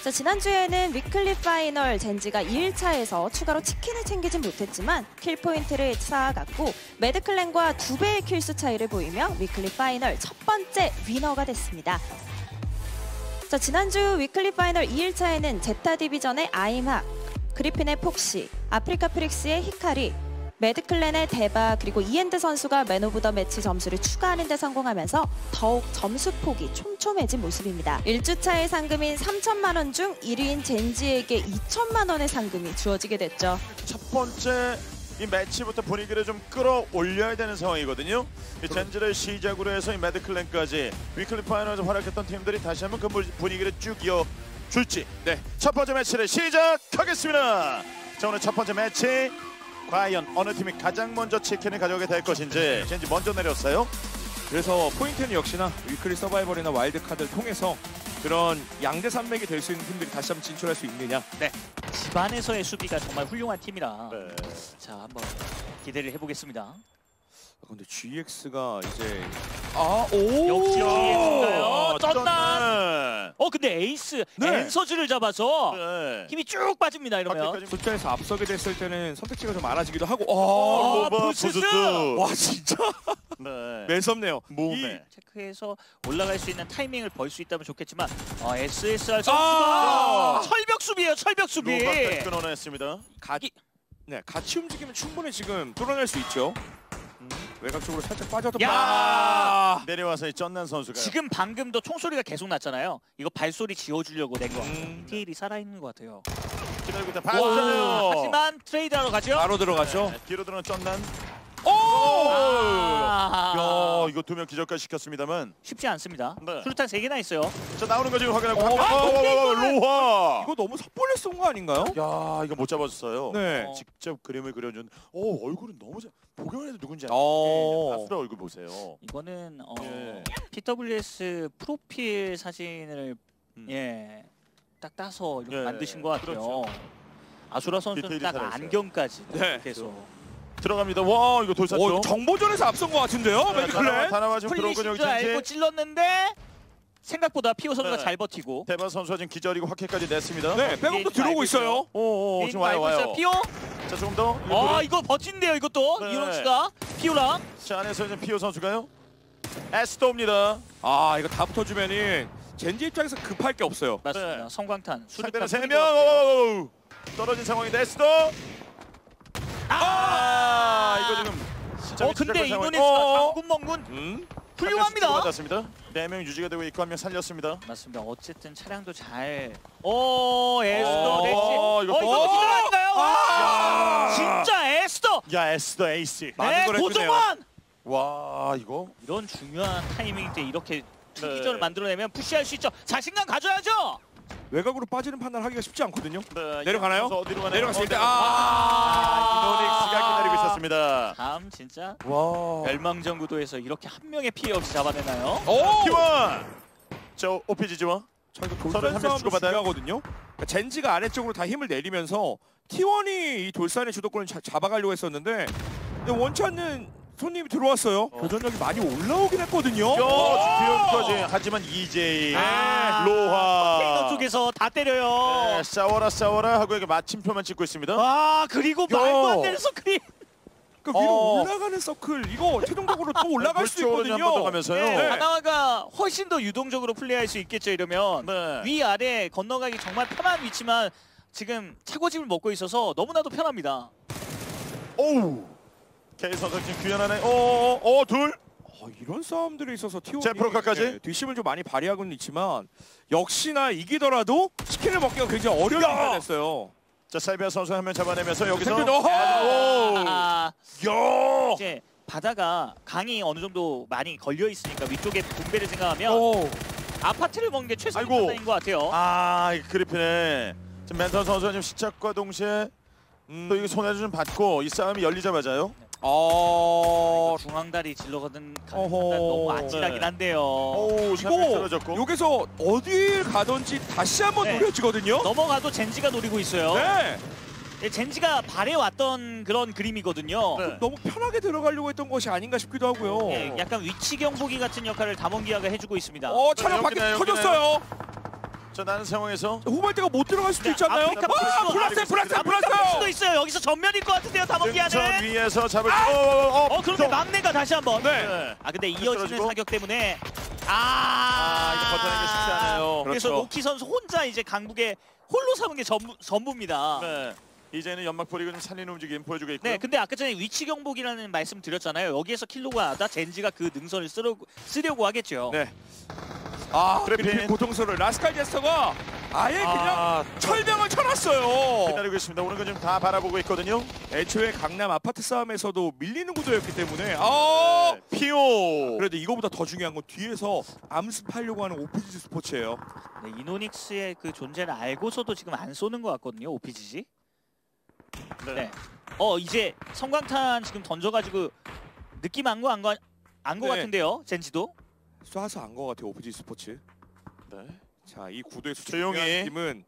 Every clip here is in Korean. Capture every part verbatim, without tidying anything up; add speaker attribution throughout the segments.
Speaker 1: 자, 지난주에는 위클리 파이널 젠지가 이 일차에서 추가로 치킨을 챙기진 못했지만 킬 포인트를 쌓아갔고 매드클랜과 두 배의 킬수 차이를 보이며 위클리 파이널 첫 번째 위너가 됐습니다. 자, 지난주 위클리 파이널 이 일차에는 제타 디비전의 아임학, 그리핀의 폭시, 아프리카 프릭스의 히카리, 매드클랜의 데바 그리고 이엔드 선수가 맨 오브 더 매치 점수를 추가하는 데 성공하면서 더욱 점수폭이 촘촘해진 모습입니다. 일 주차의 상금인 삼천만 원 중 일 위인 젠지에게 이천만 원의 상금이 주어지게 됐죠.
Speaker 2: 첫 번째 이 매치부터 분위기를 좀 끌어올려야 되는 상황이거든요. 이 젠지를 시작으로 해서 이 매드클랜까지 위클리 파이널에서 활약했던 팀들이 다시 한번 그 분위기를 쭉 이어줄지. 네, 첫 번째 매치를 시작하겠습니다. 자, 오늘 첫 번째 매치 과연 어느 팀이 가장 먼저 치킨을 가져오게 될 것인지. 젠지 먼저 내렸어요.
Speaker 3: 그래서 포인트는 역시나 위클리 서바이벌이나 와일드카드를 통해서 그런 양대 산맥이 될 수 있는 팀들이 다시 한번 진출할 수 있느냐.
Speaker 4: 네, 집안에서의 수비가 정말 훌륭한 팀이라
Speaker 2: 네.
Speaker 4: 자, 한번 기대를 해보겠습니다.
Speaker 3: 근데 지엑스가 이제 아, 오!
Speaker 4: 역시 지엑스가요. 쩐단!
Speaker 2: 쩐단!
Speaker 4: 어, 근데 에이스
Speaker 3: 네.
Speaker 4: 앤서즈를 잡아서
Speaker 2: 네.
Speaker 4: 힘이 쭉 빠집니다, 이러면.
Speaker 2: 밖에까지
Speaker 3: 숫자에서 앞서게 됐을 때는 선택지가 좀 많아지기도 하고
Speaker 4: 아,
Speaker 3: 아,
Speaker 2: 오버
Speaker 4: 부스스!
Speaker 2: 부스스!
Speaker 3: 와 진짜
Speaker 2: 네.
Speaker 3: 매섭네요.
Speaker 2: 몸에.
Speaker 4: 체크해서 올라갈 수 있는 타이밍을 벌 수 있다면 좋겠지만 아, 에스에스알 선수가
Speaker 3: 아!
Speaker 4: 철벽 수비예요, 철벽 수비.
Speaker 2: 로바까지 끊어냈습니다.
Speaker 3: 가, 네, 같이 움직이면 충분히 지금 뚫어낼 수 있죠. 음, 외곽 쪽으로 살짝 빠져도
Speaker 4: 야!
Speaker 3: 아!
Speaker 2: 내려와서 이 쩐난 선수가
Speaker 4: 지금 방금도 총소리가 계속 났잖아요. 이거 발소리 지워주려고 낸 거.
Speaker 3: 음.
Speaker 4: 디테일이 살아있는 것 같아요.
Speaker 2: 기다리고 있다.
Speaker 4: 와,
Speaker 2: 봤어요.
Speaker 4: 하지만 트레이드하러 가죠.
Speaker 3: 바로 들어가죠.
Speaker 2: 네, 뒤로 들어온 쩐난.
Speaker 3: 오!
Speaker 4: 아,
Speaker 2: 야, 이거 두 명 기절까지 시켰습니다만.
Speaker 4: 쉽지 않습니다.
Speaker 2: 네.
Speaker 4: 수류탄 세 개나 있어요.
Speaker 2: 자, 나오는 거 지금 확인하고.
Speaker 3: 어,
Speaker 2: 아,
Speaker 3: 아,
Speaker 2: 로하.
Speaker 3: 이거 너무 섣불리 쏜 거 아닌가요?
Speaker 2: 야, 이거 못 잡았어요.
Speaker 3: 네.
Speaker 4: 어.
Speaker 2: 직접 그림을 그려준. 오, 얼굴은 너무 잘. 보기만 해도 누군지 알아요.
Speaker 3: 어.
Speaker 2: 아수라 얼굴 보세요.
Speaker 4: 이거는 어,
Speaker 2: 예.
Speaker 4: 피더블유에스 프로필 사진을
Speaker 2: 음.
Speaker 4: 예, 딱 따서 이렇게
Speaker 2: 예,
Speaker 4: 만드신 것 같아요.
Speaker 2: 그렇죠.
Speaker 4: 아수라 선수는
Speaker 2: 디테일이
Speaker 4: 딱
Speaker 2: 살아있어요.
Speaker 4: 안경까지
Speaker 3: 네.
Speaker 4: 계속.
Speaker 2: 들어갑니다. 와, 이거 돌sat죠.
Speaker 3: 어, 정보전에서 앞선 것 같은데요,
Speaker 2: 다
Speaker 3: 매드클랜.
Speaker 2: 나와 지금
Speaker 4: 풀리신
Speaker 2: 들어오고
Speaker 4: 줄 알고
Speaker 2: 여기
Speaker 4: 찔렀는데 생각보다 피오 선수가
Speaker 2: 네.
Speaker 4: 잘 버티고.
Speaker 2: 대바 선수가 지금 기절이고 확해까지 냈습니다.
Speaker 3: 네, 백업도
Speaker 4: 게임
Speaker 3: 들어오고
Speaker 4: 알고
Speaker 3: 있어요.
Speaker 2: 오, 오,
Speaker 4: 게임
Speaker 2: 지금 와요,
Speaker 4: 알고 있어요.
Speaker 2: 와요.
Speaker 4: 피오.
Speaker 2: 자, 조금 더.
Speaker 4: 아, 이거 버틴대요, 이것도.
Speaker 2: 네.
Speaker 4: 이런 씨가 피오랑.
Speaker 2: 자, 안에서 이제 피오 선수가요. 에스도입니다.
Speaker 3: 아, 이거 다 붙어주면은 젠지 입장에서 급할 게 없어요.
Speaker 4: 맞습니다.
Speaker 2: 네.
Speaker 4: 성광탄.
Speaker 2: 상대는
Speaker 4: 수류탄
Speaker 2: 세
Speaker 4: 뿌리고
Speaker 2: 명.
Speaker 4: 왔어요.
Speaker 2: 오, 떨어진 상황인데 에스도. 아, 이거 지금. 진짜
Speaker 4: 어, 근데
Speaker 2: 시작한 상황.
Speaker 4: 이노네스가
Speaker 2: 어,
Speaker 4: 장군 먹군
Speaker 3: 음?
Speaker 4: 훌륭합니다.
Speaker 2: 맞았습니다. 네 명 유지가 되고 있고 한 명 살렸습니다.
Speaker 4: 맞습니다. 어쨌든 차량도 잘. 오, 에스더
Speaker 2: 어,
Speaker 4: 대시.
Speaker 2: 이거
Speaker 4: 어, 이거
Speaker 2: 또-
Speaker 4: 기절 아닌가요?
Speaker 3: 아!
Speaker 4: 진짜 에스더.
Speaker 2: 야, 에스도 에이스.
Speaker 3: 많은
Speaker 4: 네,
Speaker 3: 걸 해주네요.
Speaker 4: 고정환.
Speaker 2: 와, 이거.
Speaker 4: 이런 중요한 타이밍 때 이렇게 투기전을
Speaker 2: 네.
Speaker 4: 만들어내면 푸시할 수 있죠. 자신감 가져야죠.
Speaker 3: 외곽으로 빠지는 판단하기가 쉽지 않거든요.
Speaker 2: 네,
Speaker 3: 내려가나요?
Speaker 2: 선수 어디로 가나요?
Speaker 3: 내려갔을 때
Speaker 2: 어,
Speaker 3: 아!
Speaker 2: 이노닉스가 기다리고 있었습니다.
Speaker 4: 다음 진짜
Speaker 2: 와.
Speaker 4: 멸망전 구도에서 이렇게 한 명의 피해 없이 잡아내나요?
Speaker 3: 오!
Speaker 2: 티원. 저 오피지지와.
Speaker 3: 자, 이거
Speaker 2: 서로
Speaker 3: 돌산
Speaker 2: 한 명씩
Speaker 3: 싸움도
Speaker 2: 주고받아요?
Speaker 3: 중요하거든요. 그러니까 젠지가 아래쪽으로 다 힘을 내리면서 티원이 이 돌산의 주도권을 자, 잡아가려고 했었는데 근데 원치 않는 손님이 들어왔어요.
Speaker 2: 어.
Speaker 3: 교전력이 많이 올라오긴 했거든요.
Speaker 2: 야, 주연까지. 하지만 이제이,
Speaker 4: 아,
Speaker 2: 로하.
Speaker 4: 테이너 쪽에서 다 때려요.
Speaker 2: 네, 싸워라 싸워라 하고 이게 마침표만 찍고 있습니다.
Speaker 4: 아, 그리고
Speaker 2: 야.
Speaker 4: 말도 안 되는 서클이.
Speaker 3: 그 위로
Speaker 2: 어.
Speaker 3: 올라가는 서클 이거 최종적으로 또 올라갈 수
Speaker 2: 물쪽으로
Speaker 3: 있거든요.
Speaker 2: 한번 더 가면서요.
Speaker 4: 네,
Speaker 2: 네.
Speaker 4: 다나와가 훨씬 더 유동적으로 플레이할 수 있겠죠. 이러면
Speaker 2: 네.
Speaker 4: 위아래 건너가기 정말 편한 위치만 지금 차고집을 먹고 있어서 너무나도 편합니다.
Speaker 2: 오우. K 선수 지금 규현하네. 어, 어, 둘.
Speaker 3: 어, 이런 싸움들에 있어서 티원이
Speaker 2: 제프로카까지?
Speaker 3: 네, 뒷심을 좀 많이 발휘하고는 있지만 역시나 이기더라도 치킨을 먹기가 굉장히 어려운
Speaker 2: 야!
Speaker 3: 상태가 됐어요.
Speaker 2: 자, 살비아 선수 한 명 잡아내면서 여기서.
Speaker 3: 템플 넣어!
Speaker 2: 오.
Speaker 4: 아,
Speaker 2: 야.
Speaker 4: 이제 바다가 강이 어느 정도 많이 걸려 있으니까 위쪽에 분배를 생각하면
Speaker 3: 오.
Speaker 4: 아파트를 먹는 게 최선의
Speaker 2: 아이고.
Speaker 4: 판단인 것 같아요.
Speaker 2: 아, 이 그리핀에 지금 멘턴 선수가 지금 시작과 동시에
Speaker 3: 음.
Speaker 2: 또 이게 손해를 좀 받고 이 싸움이 열리자마자요.
Speaker 3: 어.
Speaker 4: 중앙다리 질러가는
Speaker 3: 어허.
Speaker 4: 판단 너무 아찔하긴
Speaker 2: 네.
Speaker 4: 한데요.
Speaker 2: 오,
Speaker 3: 이거
Speaker 2: 쓰러졌고.
Speaker 3: 여기서 어딜 가든지 다시 한번
Speaker 4: 네.
Speaker 3: 노려지거든요.
Speaker 4: 넘어가도 젠지가 노리고 있어요.
Speaker 3: 네.
Speaker 4: 예, 젠지가 발해왔던 그런 그림이거든요.
Speaker 2: 네.
Speaker 3: 너무 편하게 들어가려고 했던 것이 아닌가 싶기도 하고요.
Speaker 4: 예, 약간 위치 경보기 같은 역할을 담원기아가 해주고 있습니다.
Speaker 3: 어, 차량
Speaker 2: 네,
Speaker 3: 밖에
Speaker 2: 여기네,
Speaker 3: 터졌어요.
Speaker 2: 자, 나는 상황에서
Speaker 3: 후발대가 못 들어갈 수도 있잖아요.
Speaker 4: 아프리카
Speaker 3: 와, 불났어요, 불났어요, 불났어요.
Speaker 4: 수도 있어요. 여기서 전면일 것 같은데요,
Speaker 2: 등선
Speaker 4: 다목기아는.
Speaker 2: 위에서 잡을 수.
Speaker 3: 아!
Speaker 2: 어, 어,
Speaker 4: 어, 그런데 막내가 다시 한번.
Speaker 3: 네.
Speaker 4: 아, 근데 이어지는
Speaker 2: 떨어지고.
Speaker 4: 사격 때문에 아,
Speaker 2: 아, 이거 버텨내는 게 쉽지 않아요.
Speaker 4: 그래서
Speaker 3: 그렇죠.
Speaker 4: 로키 선수 혼자 이제 강북에 홀로 삼은 게 전부, 전부입니다.
Speaker 2: 네. 이제는 연막 뿌리고 좀 살리는 움직임 보여주고 있고요.
Speaker 4: 네, 근데 아까 전에 위치 경보기라는 말씀 드렸잖아요. 여기에서 킬로가 하다 젠지가 그 능선을 쓰려고, 쓰려고 하겠죠.
Speaker 3: 네. 아,
Speaker 2: 그래핀.
Speaker 3: 그래핀 고통스러운 라스칼 제스터가 아예 그냥
Speaker 2: 아,
Speaker 3: 철병을 쳐놨어요.
Speaker 2: 기다리고 있습니다. 오는 건 지금 다 바라보고 있거든요.
Speaker 3: 애초에 강남 아파트 싸움에서도 밀리는 구도였기 때문에 아,
Speaker 2: 네. 피오.
Speaker 3: 그래도 이거보다 더 중요한 건 뒤에서 암습하려고 하는 오피지 스포츠예요.
Speaker 4: 네, 이노닉스의 그 존재를 알고서도 지금 안 쏘는 것 같거든요. 오피지지.
Speaker 2: 네.
Speaker 4: 네. 어, 이제 성광탄 지금 던져가지고 느낌 안 거 안 거 안 거
Speaker 3: 네.
Speaker 4: 같은데요. 젠지도.
Speaker 3: 쏴서 안 것 같아요, 오피지 스포츠.
Speaker 2: 네.
Speaker 3: 자, 이 구도에서
Speaker 2: 조용히.
Speaker 3: 중요한 팀은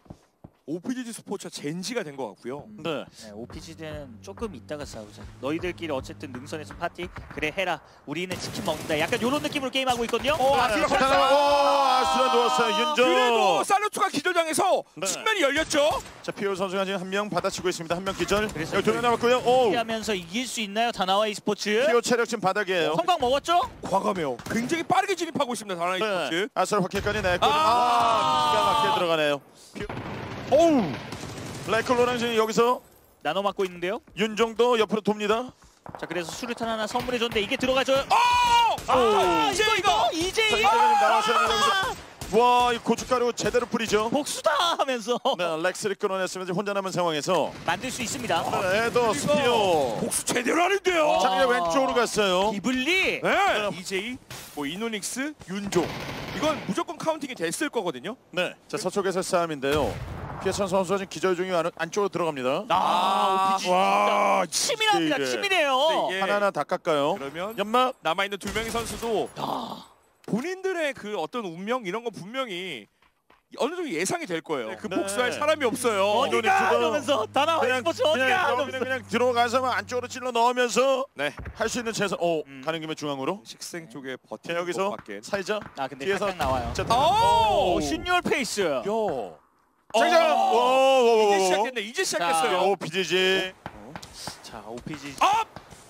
Speaker 3: 오피지 스포츠와 젠지가 된 것 같고요.
Speaker 2: 네.
Speaker 4: 네, 오피지는 조금 이따가 싸우자. 너희들끼리 어쨌든 능선에서 파티 그래 해라. 우리는 치킨 먹는다. 약간 이런 느낌으로 게임하고 있거든요.
Speaker 3: 어,
Speaker 2: 네.
Speaker 3: 아스라
Speaker 2: 자,
Speaker 3: 발사!
Speaker 2: 오, 아스라 누웠어요. 윤정.
Speaker 3: 그래도 살루트가 기절당해서
Speaker 2: 네.
Speaker 3: 측면이 열렸죠.
Speaker 2: 자, 피오 선수가 지금 한 명 받아치고 있습니다. 한 명 기절.
Speaker 4: 그래서
Speaker 2: 여기 두 명 남았고요. 오.
Speaker 4: 하면서 이길 수 있나요? 다나와 e스포츠.
Speaker 2: 피오 체력 지금 바닥이에요.
Speaker 4: 성광 먹었죠?
Speaker 3: 과감해요. 굉장히 빠르게 진입하고 있습니다, 다나이
Speaker 2: 네.
Speaker 3: 스포츠.
Speaker 2: 아스라 확킬까지 냈고.
Speaker 3: 아.
Speaker 2: 아, 기가 막히게 들어가네요. 피오. 오우. 라이클로랑 지금 여기서
Speaker 4: 나눠 맞고 있는데요.
Speaker 2: 윤정도 옆으로 돕니다.
Speaker 4: 자, 그래서 수류탄 하나 선물해 줬는데 이게 들어가죠.
Speaker 3: 어!
Speaker 4: 아,
Speaker 3: 이제
Speaker 4: 이거
Speaker 3: 이거!
Speaker 4: 이제
Speaker 2: 자,
Speaker 4: 이거
Speaker 2: 이제는 나와서는 여기서 와, 이 고춧가루 제대로 뿌리죠.
Speaker 4: 복수다 하면서
Speaker 2: 네, 렉스를 끌어냈으면 혼자 남은 상황에서
Speaker 4: 만들 수 있습니다.
Speaker 2: 네, 에더 스피오.
Speaker 3: 복수 제대로 하는데요.
Speaker 2: 자, 이제 왼쪽으로 갔어요.
Speaker 4: 기블리.
Speaker 3: 네. 이제이, 뭐 이노닉스, 윤종. 이건 무조건 카운팅이 됐을 거거든요.
Speaker 2: 네, 자 서쪽에서 싸움인데요. 피해찬 선수가 지금 기절 중에 안, 안쪽으로 들어갑니다.
Speaker 4: 아, 오피지
Speaker 2: 와,
Speaker 4: 치밀합니다.
Speaker 2: 이게.
Speaker 4: 치밀해요.
Speaker 3: 근데 이게-
Speaker 2: 하나하나 다 깎아요.
Speaker 3: 그러면
Speaker 2: 연막.
Speaker 3: 남아 있는 두 명의 선수도
Speaker 4: 아,
Speaker 3: 본인들의 그 어떤 운명 이런 건 분명히 어느 정도 예상이 될 거예요.
Speaker 2: 네,
Speaker 3: 그
Speaker 2: 네.
Speaker 3: 복수할 사람이 없어요.
Speaker 2: 이노닉스도
Speaker 4: 어디가 이러면서 다나와
Speaker 2: 그냥
Speaker 4: e스포츠
Speaker 2: 그냥,
Speaker 4: 어디가
Speaker 2: 그냥,
Speaker 4: 이러면서.
Speaker 2: 그냥, 그냥 들어가서 안쪽으로 찔러 넣으면서
Speaker 3: 네.
Speaker 2: 할 수 있는 최선. 오,
Speaker 4: 음.
Speaker 2: 가는 김에 중앙으로.
Speaker 3: 식생 쪽에
Speaker 2: 자,
Speaker 3: 버티는
Speaker 2: 여기서
Speaker 3: 것밖에.
Speaker 2: 사이자.
Speaker 4: 아, 근데
Speaker 2: 뒤에서-
Speaker 4: 살짝 나와요.
Speaker 2: 자,
Speaker 3: 오!
Speaker 2: 오,
Speaker 4: 신유얼 페이스.
Speaker 2: 요.
Speaker 3: 어.
Speaker 2: 장장. 오, 오,
Speaker 3: 이제
Speaker 2: 오, 오.
Speaker 3: 시작됐네. 이제 시작됐어요.
Speaker 2: 오, 비지지.
Speaker 4: 자, 오피지.
Speaker 3: 업!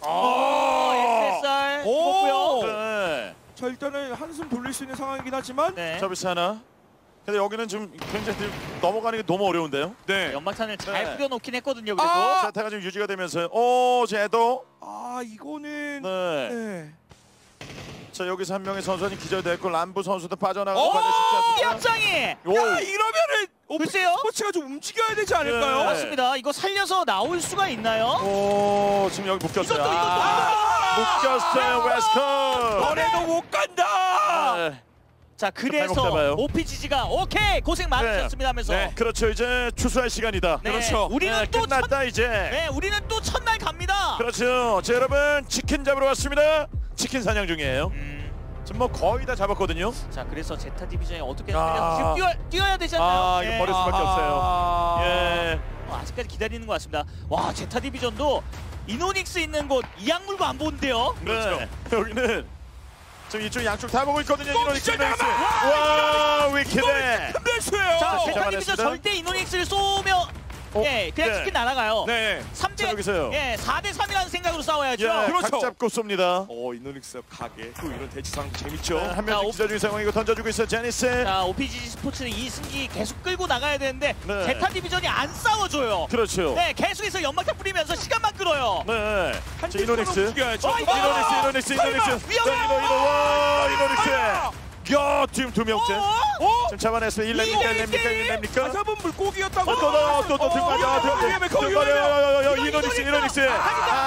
Speaker 4: 어, 에스에스알
Speaker 3: 오!
Speaker 4: 먹고요.
Speaker 2: 네.
Speaker 3: 자, 일단은 한숨 돌릴 수 있는 상황이긴 하지만
Speaker 4: 네.
Speaker 2: 서비스 하나. 근데 여기는 지금 굉장히 지금 넘어가는 게 너무 어려운데요.
Speaker 3: 네.
Speaker 4: 연막탄을 잘
Speaker 2: 네.
Speaker 4: 뿌려놓긴 했거든요. 그래도.
Speaker 3: 아!
Speaker 2: 사태가 지금 유지가 되면서요. 오, 제도.
Speaker 3: 아, 이거는
Speaker 2: 네.
Speaker 3: 네.
Speaker 2: 자, 여기서 한 명의 선수는 기절됐고 람부 선수도 빠져나가고
Speaker 3: 오!
Speaker 2: 빠져 쉽지 않습니다.
Speaker 4: 협장이.
Speaker 2: 오.
Speaker 3: 야, 이러면은
Speaker 4: 글쎄요.
Speaker 3: 스포츠가 좀 움직여야 되지 않을까요?
Speaker 2: 네.
Speaker 4: 맞습니다. 이거 살려서 나올 수가 있나요?
Speaker 2: 오, 지금 여기 묶였어요.
Speaker 4: 이것도, 이것도,
Speaker 2: 아, 묶였어요, 웨스커.
Speaker 3: 너네도 못 간다.
Speaker 2: 네.
Speaker 4: 자,
Speaker 2: 발목
Speaker 4: 그래서
Speaker 2: 잡아요.
Speaker 4: 오피지지가 오케이 고생 많으셨습니다 하면서.
Speaker 3: 네.
Speaker 2: 그렇죠, 이제 추수할 시간이다.
Speaker 4: 네.
Speaker 3: 그렇죠.
Speaker 4: 우리는
Speaker 2: 네,
Speaker 4: 또
Speaker 2: 끝났다
Speaker 4: 첫,
Speaker 2: 이제.
Speaker 4: 네, 우리는 또 첫날 갑니다.
Speaker 2: 그렇죠. 자, 여러분 치킨 잡으러 왔습니다. 치킨 사냥 중이에요.
Speaker 4: 음,
Speaker 2: 지금 뭐 거의 다 잡았거든요.
Speaker 4: 자, 그래서 제타 디비전이 어떻게
Speaker 2: 아.
Speaker 4: 지금 뛰어, 뛰어야 되지 않나요?
Speaker 2: 아, 이거 버릴 수밖에 없어요.
Speaker 3: 아.
Speaker 2: 예.
Speaker 4: 어, 아직까지 기다리는 것 같습니다. 와, 제타 디비전도 이노닉스 있는 곳 이악 물고 안 보는데요.
Speaker 3: 그렇죠.
Speaker 2: 네. 여기는 지금 이쪽 양쪽 다 보고 있거든요.
Speaker 3: 뭐,
Speaker 2: 이노닉스,
Speaker 3: 진짜
Speaker 2: 이노닉스.
Speaker 3: 나가!
Speaker 2: 와, 위키드.
Speaker 3: 큰 배수예요.
Speaker 4: 자,
Speaker 2: 자,
Speaker 4: 제타 디비전
Speaker 2: 잡아냈습니다.
Speaker 4: 절대 이노닉스를 쏘면
Speaker 2: 어?
Speaker 4: 예, 그냥
Speaker 2: 네.
Speaker 4: 치킨 날아가요.
Speaker 3: 네.
Speaker 4: 삼 대
Speaker 2: 자, 여기서요.
Speaker 4: 예, 사 대 삼이라는 생각으로 싸워야죠.
Speaker 2: 예,
Speaker 3: 그렇죠.
Speaker 2: 각 잡고 쏩니다.
Speaker 3: 어, 이노닉스 가게 또 이런 대치 상황 재밌죠.
Speaker 2: 네, 한
Speaker 4: 자,
Speaker 2: 명
Speaker 4: 오-
Speaker 2: 기자 중인 상황이고 던져주고 있어요. 제니스.
Speaker 4: 자, 오피지 스포츠는 이 승기 계속 끌고 나가야 되는데
Speaker 2: 네.
Speaker 4: 제타 디비전이 안 싸워줘요.
Speaker 2: 그렇죠.
Speaker 4: 네, 계속해서 연막탄 뿌리면서 시간만 끌어요.
Speaker 2: 네.
Speaker 3: 한
Speaker 2: 자,
Speaker 3: 팀
Speaker 2: 이노닉스.
Speaker 3: 서로 움직여야죠.
Speaker 4: 어, 이거!
Speaker 2: 이노닉스, 이노닉스,
Speaker 3: 설마!
Speaker 2: 이노닉스.
Speaker 4: 위험해!
Speaker 2: 자, 이노, 이노, 와, 이노닉스. 야, 팀 두 명째.
Speaker 4: 어?
Speaker 3: 어?
Speaker 2: 지금 잡아냈어요. 일 렙니까, 일 렙니까, 일 렙니까?
Speaker 3: 잡은 물고기였다고.
Speaker 2: 또, 또, 또, 또, 등받이, 아,
Speaker 3: 거기 위험해,
Speaker 2: 등,
Speaker 3: 거기
Speaker 2: 등받이,
Speaker 3: 위험해.
Speaker 2: 야, 야, 야,
Speaker 4: 이거
Speaker 2: 이노닉스,
Speaker 4: 이노닉스.
Speaker 2: 이노닉스.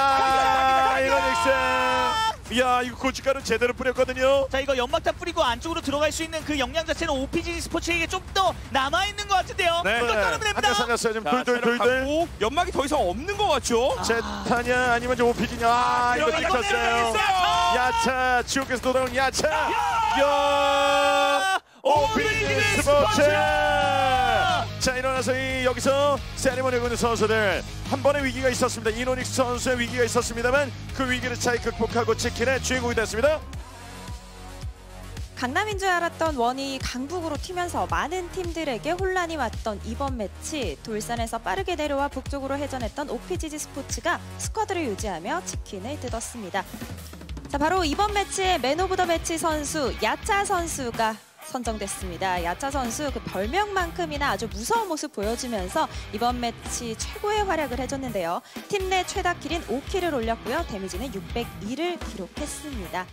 Speaker 2: 아, 이노닉스. 야, 이거 고춧가루 제대로 뿌렸거든요.
Speaker 4: 자, 이거 연막탄 뿌리고 안쪽으로 들어갈 수 있는 그 역량 자체는 오피지 스포츠에게 좀 더 남아있는 것 같은데요.
Speaker 3: 네.
Speaker 4: 이거 떨어면
Speaker 2: 한대
Speaker 4: 됩니다.
Speaker 2: 살렸어요. 지금
Speaker 3: 자,
Speaker 2: 돌돌
Speaker 3: 체력
Speaker 2: 돌돌.
Speaker 3: 갖고 연막이 더 이상 없는 것 같죠?
Speaker 2: 제타냐 아니면 좀 오피지냐. 아, 이거
Speaker 3: 들어가서
Speaker 2: 찍혔어요.
Speaker 3: 들어가겠어요.
Speaker 2: 야차, 지옥에서 돌아온 야차. 야, 오피지 스포츠. 자, 일어나서 이 여기서 세리머니 하고 있는 선수들 한 번의 위기가 있었습니다. 이노닉스 선수의 위기가 있었습니다만 그 위기를 잘 극복하고 치킨의 주인공이 됐습니다.
Speaker 1: 강남인 줄 알았던 원이 강북으로 튀면서 많은 팀들에게 혼란이 왔던 이번 매치, 돌산에서 빠르게 내려와 북쪽으로 회전했던 오피지지 스포츠가 스쿼드를 유지하며 치킨을 뜯었습니다. 자, 바로 이번 매치의 맨 오브 더 매치 선수 야차 선수가 선정됐습니다. 야차 선수 그 별명만큼이나 아주 무서운 모습 보여주면서 이번 매치 최고의 활약을 해줬는데요. 팀 내 최다 킬인 오 킬을 올렸고요. 데미지는 육백이를 기록했습니다.